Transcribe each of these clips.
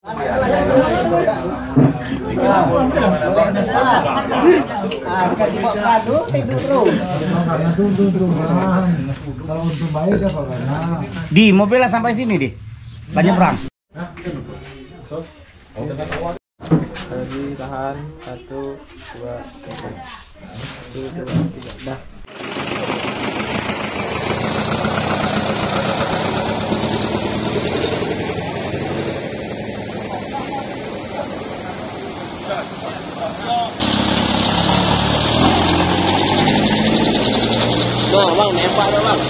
Kasih kok kado tidur terus. Kalau untuk baik apa karena Di mobilnya sampai sini di banyak perang. Lagi tahan 1, 2, 3. 1, 2, 3. Dah. Nah, bang, nembak dah bang.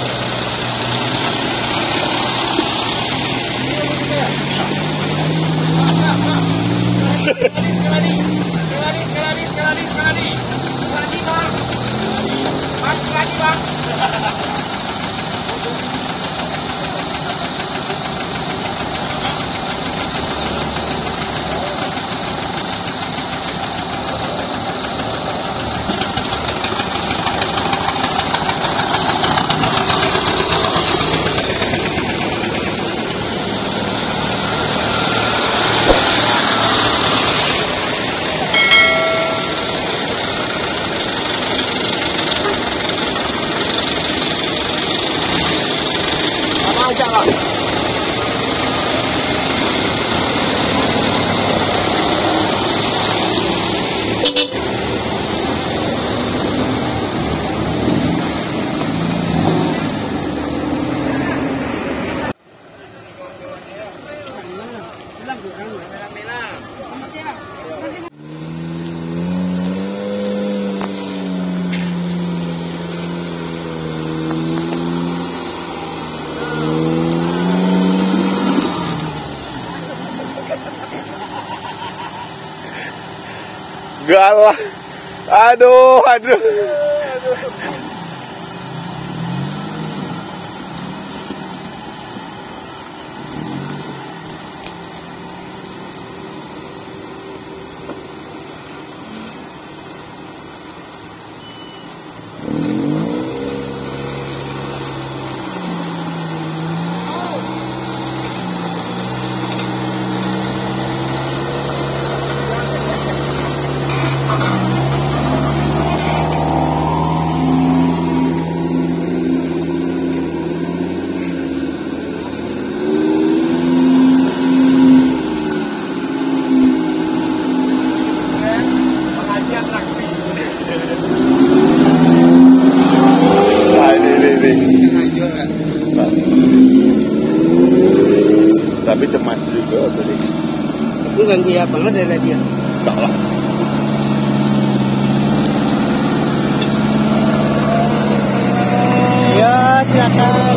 Galah. Aduh. Tapi cemas juga tadi. Itu ganggu ya banget dari dia. Enggak lah. Ya, silakan.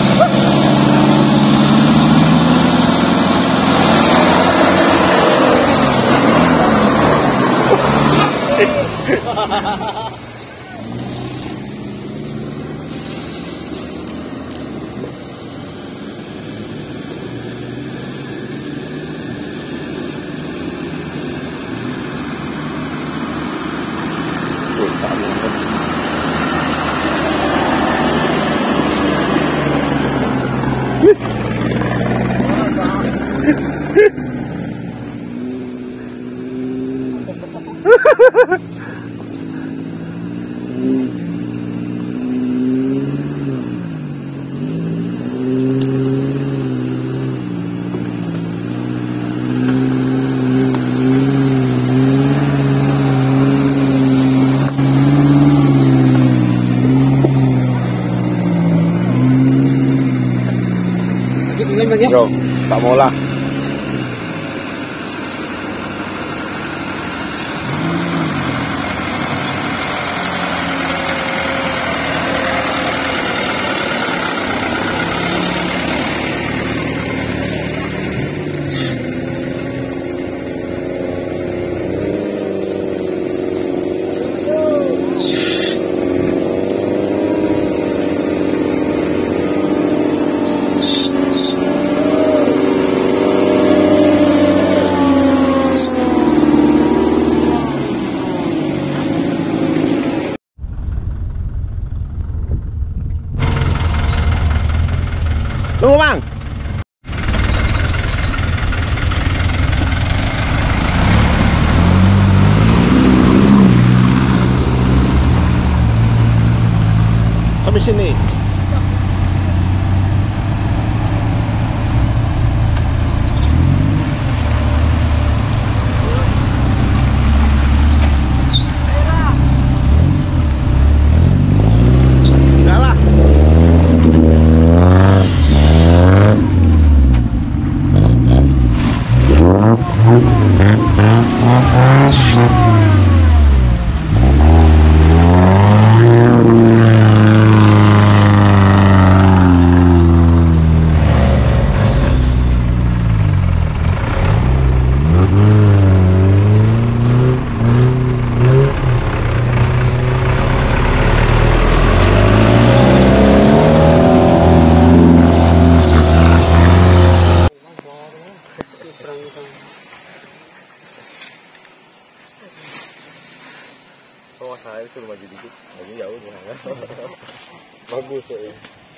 Yo, tak mau lah. sini. Enggak lah. Oh, saya itu maju dikit, maju jauh ya. Bagus ya.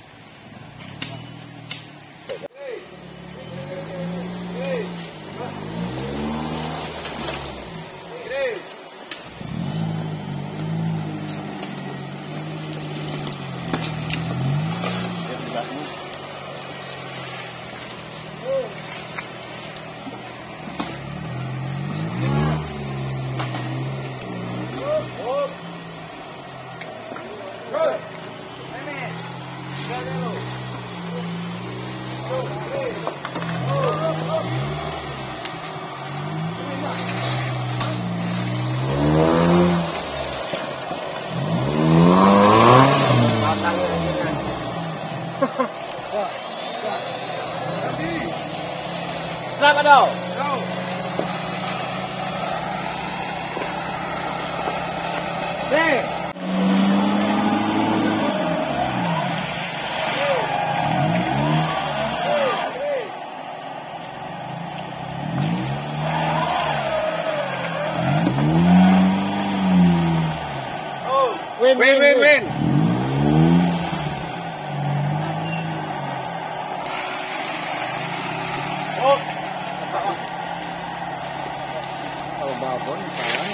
Selamat dong. Win. Kalau babon salah.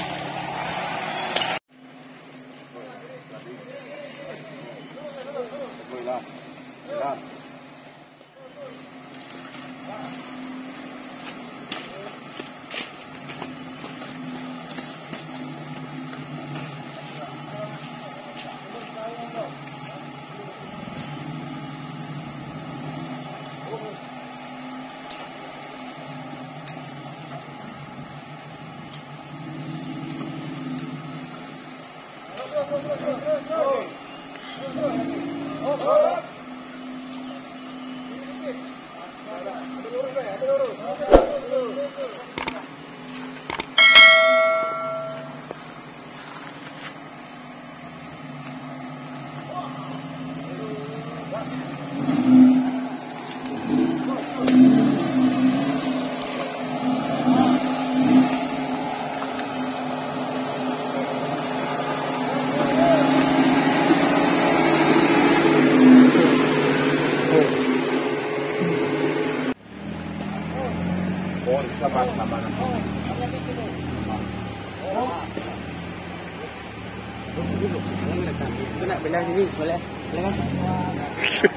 Itu nak belah sini, boleh? Boleh kan?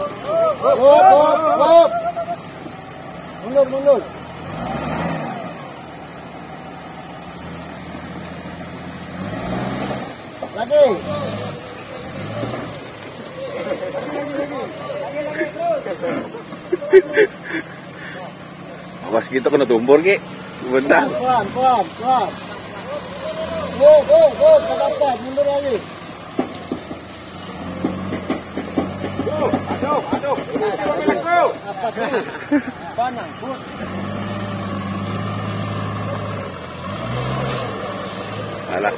Hop. Mundur. Lagi. Awas kita kena tumpur Ki. Bentar. Pelan. Go, dapat, mundur lagi. Aduh. Apa tuh? Panang, put. Alah.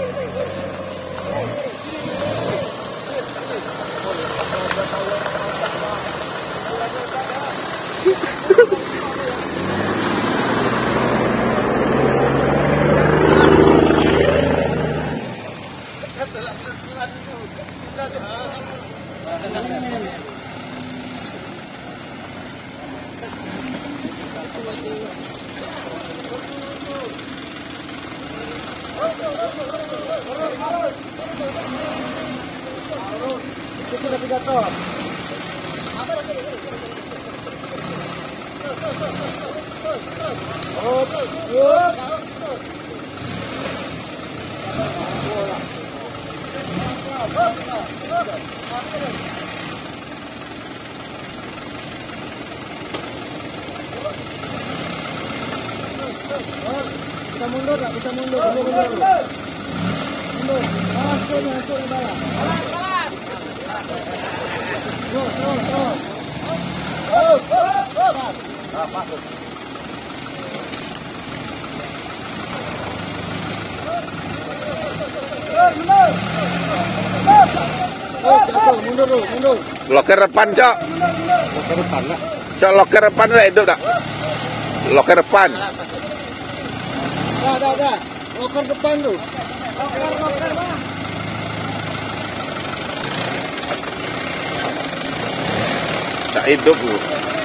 Bisa mundur. Masuk di bawah. Masuk. Mundur. Loker depan, Cok. Ke depan lah. Cok, loker depan udah hidup tak? Loker depan. Dah. Loker depan tuh. Loker, Bang. Tak hidup lu.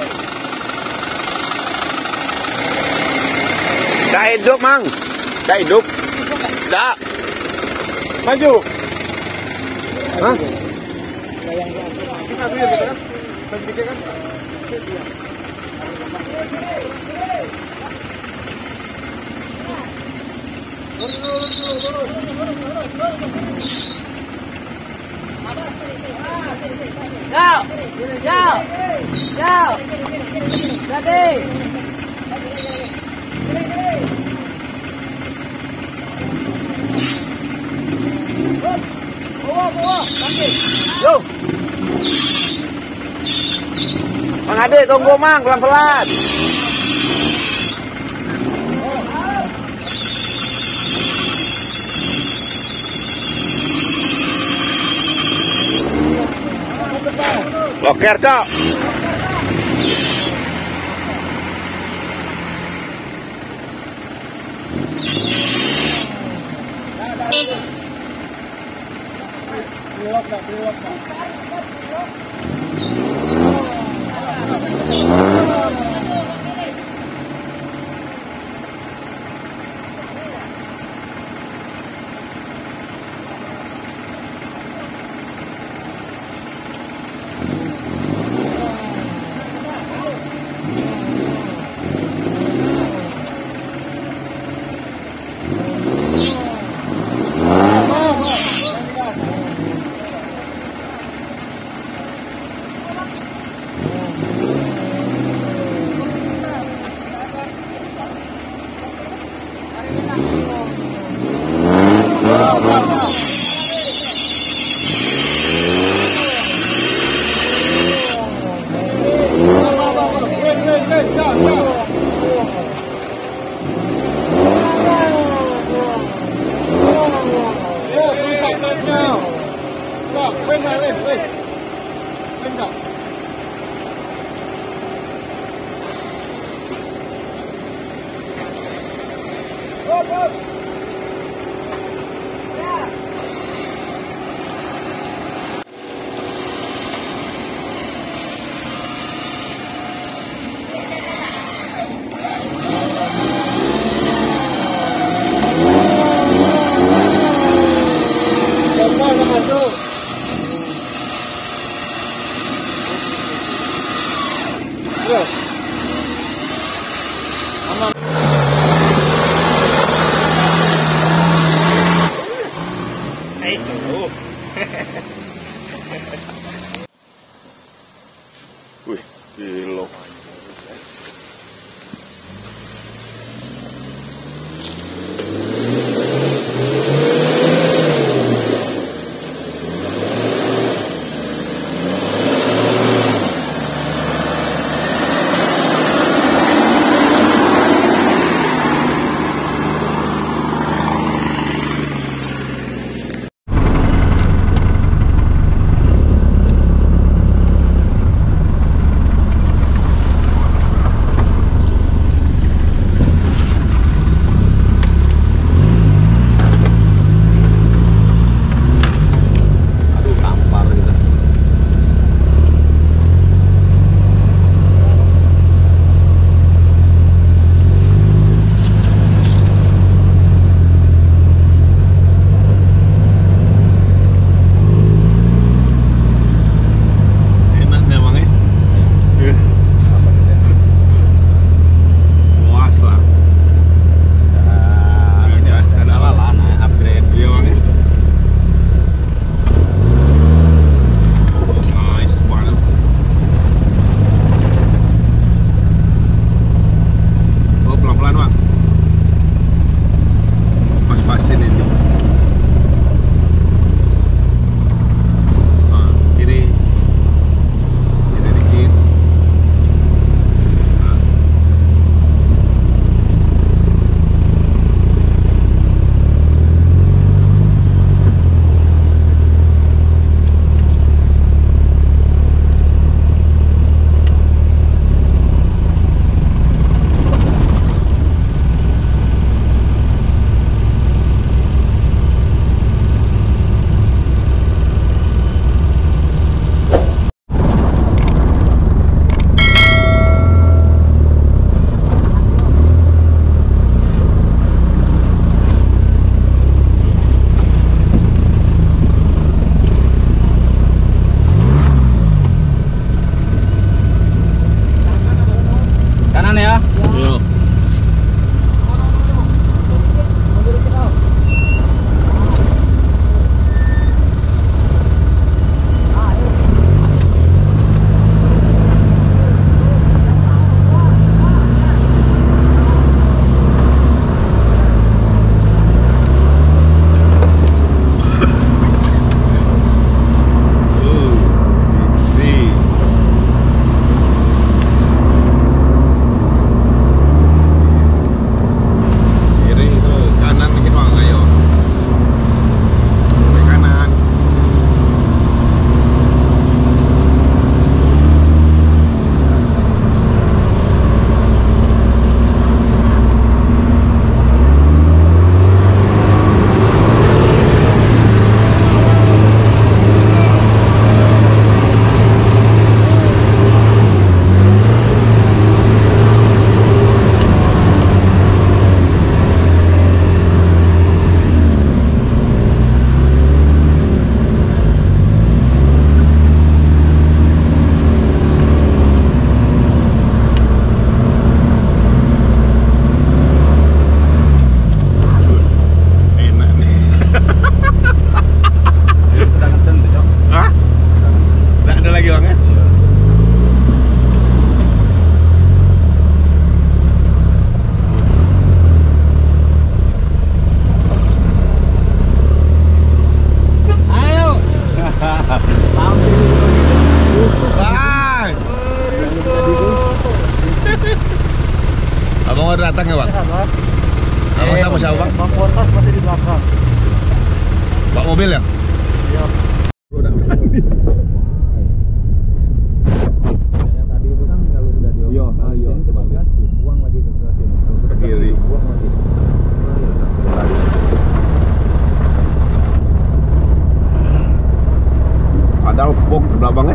Tak hidup, Mang. Tak hidup. Tak. Maju. Hah? Jauh. Jadi. Yo. Mang Ade, tunggu Mang, pelan-pelan. Loker, Cok. Bro. Aman. Hai seru. Wih, gila. Abang udah datang ya bang? Abang sama siapa bang? Bang Portas masih di belakang. Bawa mobil ya? Iya. Udah. Tadi itu kan kalau sudah di Iya, iya. ke gas, buang lagi ke sini. Ke kiri. Buang lagi. Ada bok di belakangnya.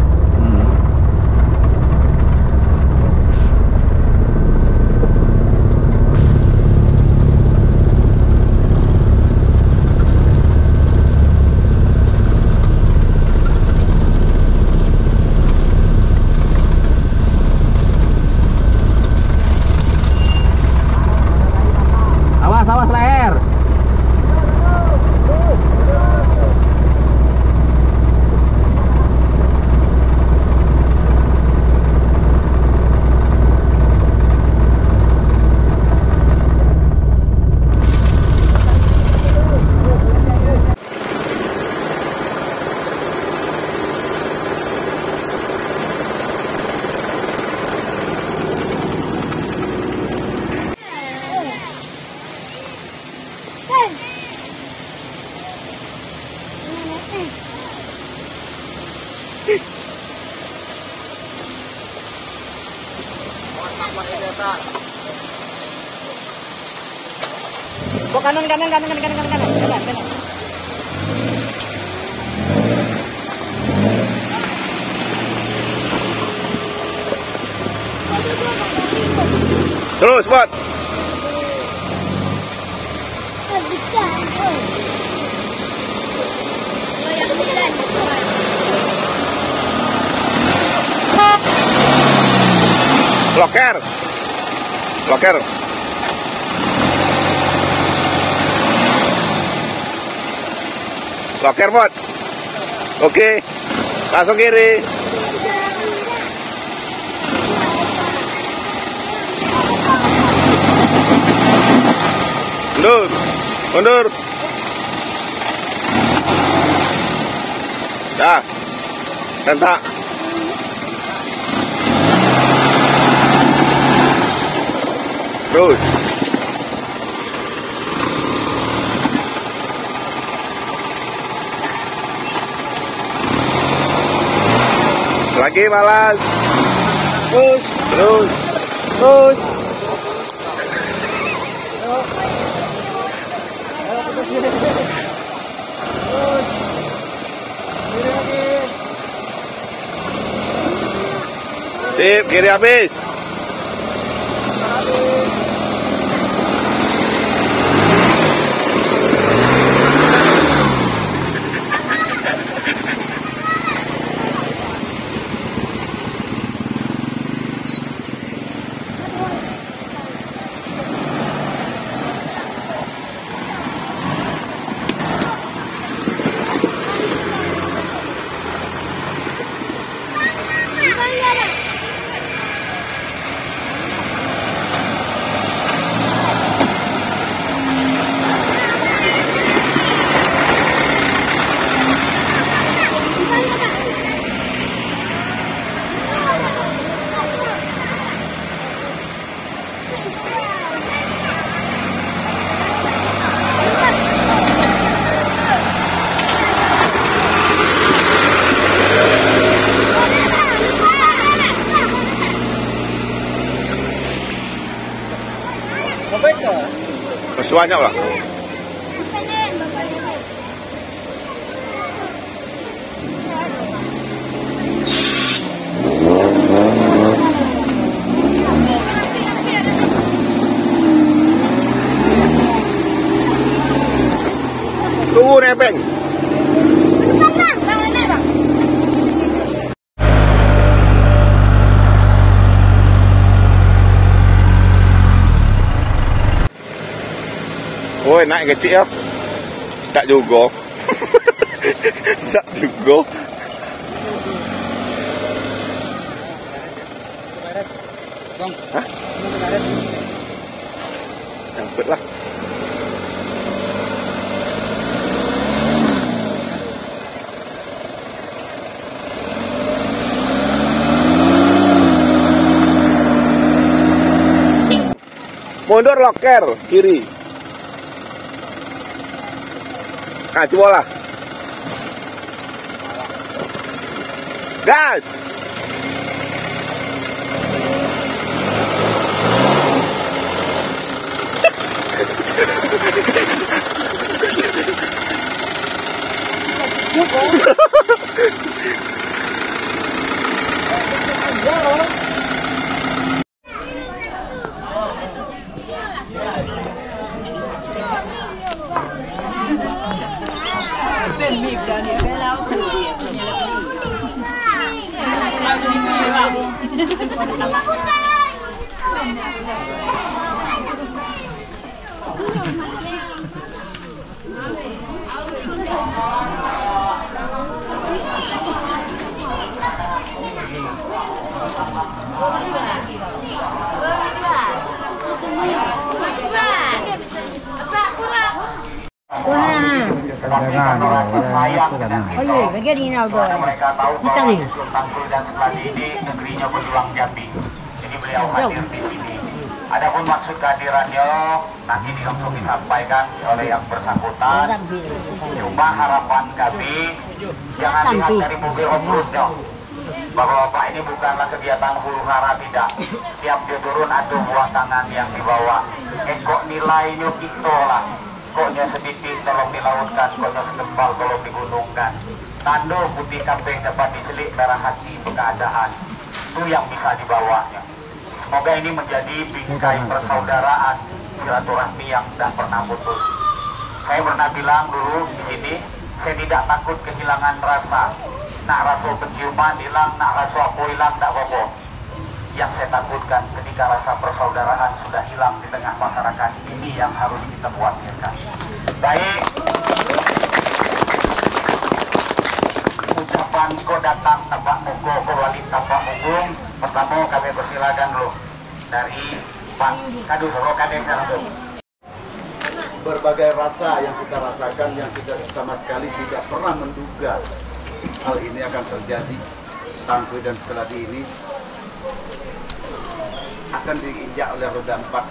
Kok kanan. Terus, Bot. Loker. Loker, Bot. Oke. Langsung kiri. Mundur. Dah. Tentak. Terus. Lagi malas. Terus. Sip, kiri habis. Masih banyak lah. Tunggu nebeng. Woi, naik kecil ya? Tak juga. Tak juga. Hah? Nyangkut lah. Mundur loker kiri. Nah, coba lah. Gas. Oh iya, bagian ini apa? Mereka tahu Kita bahwa nih. Sultan Kul dan Sekladi ini negerinya berjuang Jambi. Jadi beliau hadir di sini. Adapun maksud kehadirannya nanti langsung disampaikan oleh yang bersangkutan. Cuma harapan kami jangan lihat dari mobil off-roadnya. Bapak-bapak ini bukanlah kegiatan huru hara, tidak. Tiap dia turun ada buah tangan yang dibawa. Kok nilainya kita lah. Koknya sedikit tolong dilautkan, koknya setebal tolong digunungkan. Tanda putih kambing dapat diselik merah hati keadaan. Itu yang bisa dibawanya. Semoga ini menjadi bingkai persaudaraan, silaturahmi yang tidak pernah putus. Saya pernah bilang dulu di sini, saya tidak takut kehilangan rasa. Nak rasa penciuman hilang, nak rasa apa hilang, tak apa-apa. Yang saya takutkan ketika rasa persaudaraan sudah hilang di tengah masyarakat, ini yang harus kita khawatirkan. Baik, ucapan kau datang tapak mugo, kau wali tapak mugung. Pertama kami persilakan dulu dari Pak Kadu Soro Kadek Sarang. Berbagai rasa yang kita rasakan yang kita sama sekali tidak pernah menduga hal ini akan terjadi. Tangguh dan Sekeladi ini akan diinjak oleh roda 4.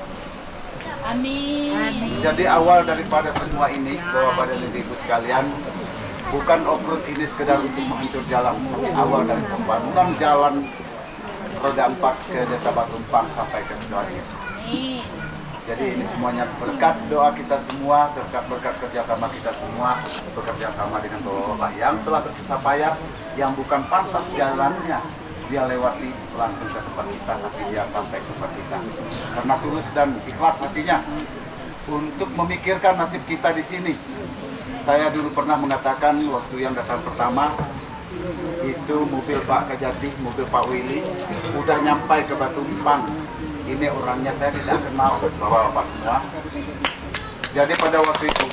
Amin. Jadi awal daripada semua ini, Bapak dan Ibu sekalian, bukan off-road ini sekedar untuk menghancur jalan, tapi awal dari pembangunan jalan roda 4 ke Desa Batumpang sampai ke Sekeladi. Jadi ini semuanya berkat doa kita semua, berkat kerjasama kita semua, bekerja sama dengan Bapak yang telah bersusah payah, yang bukan pantas jalannya dia lewati langsung ke tempat kita, tapi dia sampai ke tempat kita karena tulus dan ikhlas hatinya untuk memikirkan nasib kita di sini. Saya dulu pernah mengatakan waktu yang datang pertama itu mobil Pak Kajati, mobil Pak Willy udah nyampai ke Batumpang. Ini orangnya saya tidak kenal, bapak-bapak semua. Jadi pada waktu itu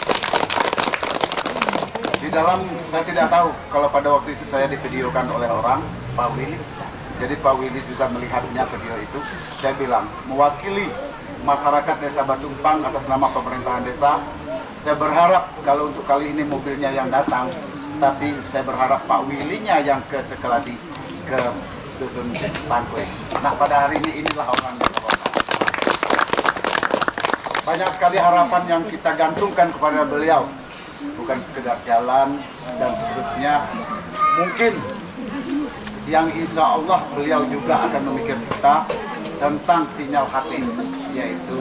di dalam, saya tidak tahu kalau pada waktu itu saya divideokan oleh orang, Pak Willy. Jadi Pak Willy juga melihatnya video itu. Saya bilang, mewakili masyarakat Desa Batumpang atas nama pemerintahan desa, saya berharap kalau untuk kali ini mobilnya yang datang, tapi saya berharap Pak Willy-nya yang ke Sekeladi, ke Dusun Tangkwe. Nah pada hari ini inilah orang yang banyak sekali harapan yang kita gantungkan kepada beliau, bukan sekedar jalan dan seterusnya. Mungkin yang insya Allah beliau juga akan memikir kita tentang sinyal hati, yaitu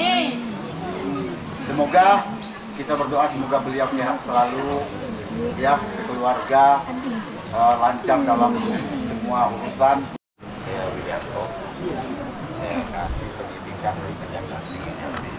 semoga kita berdoa semoga beliau sehat selalu, ya sekeluarga lancar dalam semua urusan. Saya Widianto, saya kasih pendidikan dari Kejaksaan Tinggi Jambi.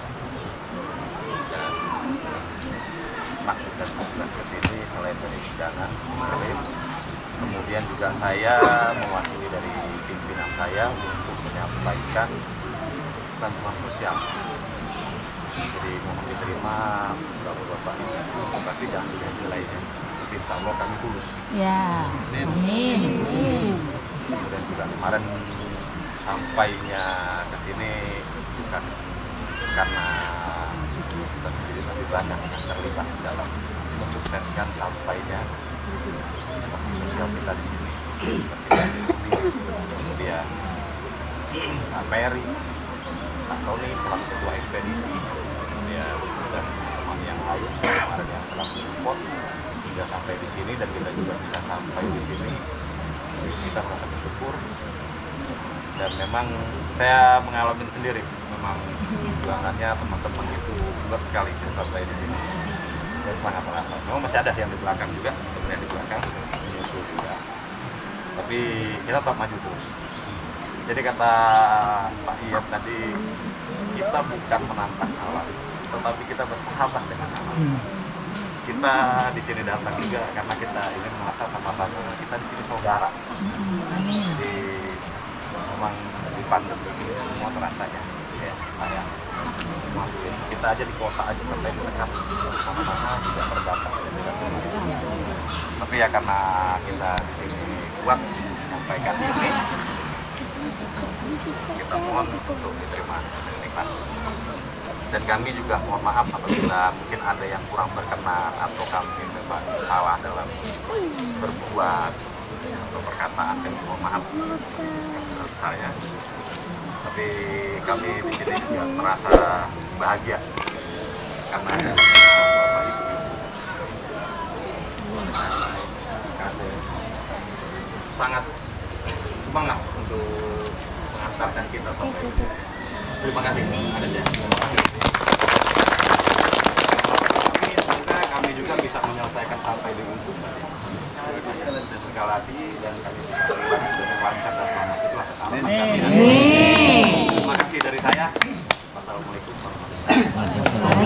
Dan maksud dan tujuan ke sini selain dari undangan kemarin, kemudian juga saya mewakili dari pimpinan saya untuk menyampaikan bantuan sosial. Jadi mohon diterima bapak-bapak ini, tapi jangan dilihat nilainya. Insya Allah kami tulus. Ya, amin. Kemudian juga kemarin sampainya ke sini bukan karena kita sendiri, tapi banyak yang terlibat dalam mensukseskan sampainya bakti sosial kita di sini. Kemudian Pak Peri, Pak Tony selaku ketua ekspedisi, kemudian dan teman yang lain kemarin yang telah support hingga sampai di sini, dan kita juga bisa sampai di sini. Kita merasa bersyukur, dan memang saya mengalami sendiri, memang perjuangannya teman-teman itu berat sekali sampai di sini, dan sangat terasa. Memang masih ada yang di belakang juga, teman-teman di belakang menyusul juga, tapi kita tetap maju terus. Jadi kata Pak Iyad tadi, kita bukan menantang alam, tetapi kita bersahabat dengan alam. Kita di sini datang juga karena kita ingin merasa sama-sama kita di sini saudara. Jadi memang di pandemi ini semua terasanya, ya saya kita aja di kota aja sampai disekat, mana-mana juga terbatas. Tapi ya karena kita di sini kuat menyampaikan ini, kita mohon untuk diterima dan ikhlas. Dan kami juga mohon maaf apabila mungkin ada yang kurang berkenan atau kami memang salah dalam berbuat atau perkataan, kami mohon maaf menurut saya. Tapi kami di sini juga merasa bahagia karena ada Bapak Ibu dengan kader sangat semangat untuk mengantarkan kita sampai. Terima kasih. Ada aja. Terima kasih. Semoga kami juga bisa menyelesaikan sampai di ujung. Segala hati dan kami bisa pulang dengan lancar dan selamat. Itulah harapan kami. Terima kasih dari saya. Wassalamualaikum warahmatullahi wabarakatuh.